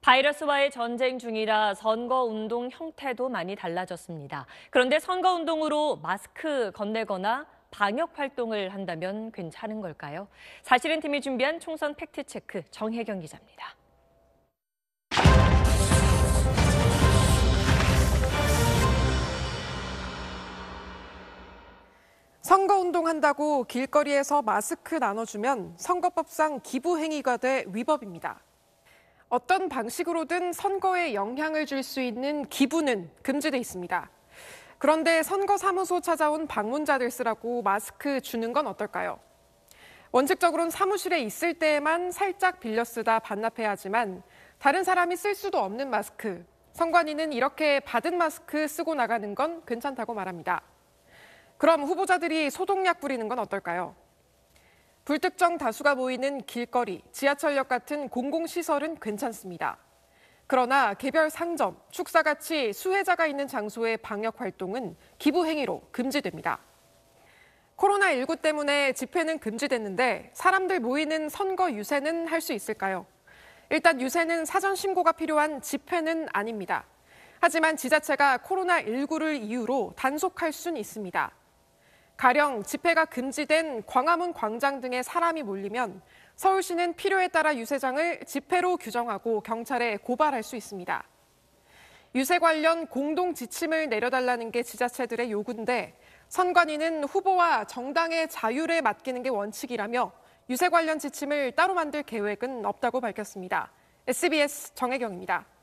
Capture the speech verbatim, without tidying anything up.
바이러스와의 전쟁 중이라 선거운동 형태도 많이 달라졌습니다. 그런데 선거운동으로 마스크 건네거나 방역 활동을 한다면 괜찮은 걸까요? 사실은 팀이 준비한 총선 팩트체크 정혜경 기자입니다. 선거운동 한다고 길거리에서 마스크 나눠주면 선거법상 기부행위가 돼 위법입니다. 어떤 방식으로든 선거에 영향을 줄 수 있는 기부는 금지돼 있습니다. 그런데 선거사무소 찾아온 방문자들 쓰라고 마스크 주는 건 어떨까요? 원칙적으로는 사무실에 있을 때에만 살짝 빌려 쓰다 반납해야 하지만 다른 사람이 쓸 수도 없는 마스크, 선관위는 이렇게 받은 마스크 쓰고 나가는 건 괜찮다고 말합니다. 그럼 후보자들이 소독약 뿌리는 건 어떨까요? 불특정 다수가 모이는 길거리, 지하철역 같은 공공시설은 괜찮습니다. 그러나 개별 상점, 축사같이 수혜자가 있는 장소의 방역 활동은 기부행위로 금지됩니다. 코로나십구 때문에 집회는 금지됐는데 사람들 모이는 선거 유세는 할 수 있을까요? 일단 유세는 사전 신고가 필요한 집회는 아닙니다. 하지만 지자체가 코로나십구를 이유로 단속할 수는 있습니다. 가령 집회가 금지된 광화문 광장 등에 사람이 몰리면 서울시는 필요에 따라 유세장을 집회로 규정하고 경찰에 고발할 수 있습니다. 유세 관련 공동 지침을 내려달라는 게 지자체들의 요구인데 선관위는 후보와 정당의 자율에 맡기는 게 원칙이라며 유세 관련 지침을 따로 만들 계획은 없다고 밝혔습니다. 에스비에스 정혜경입니다.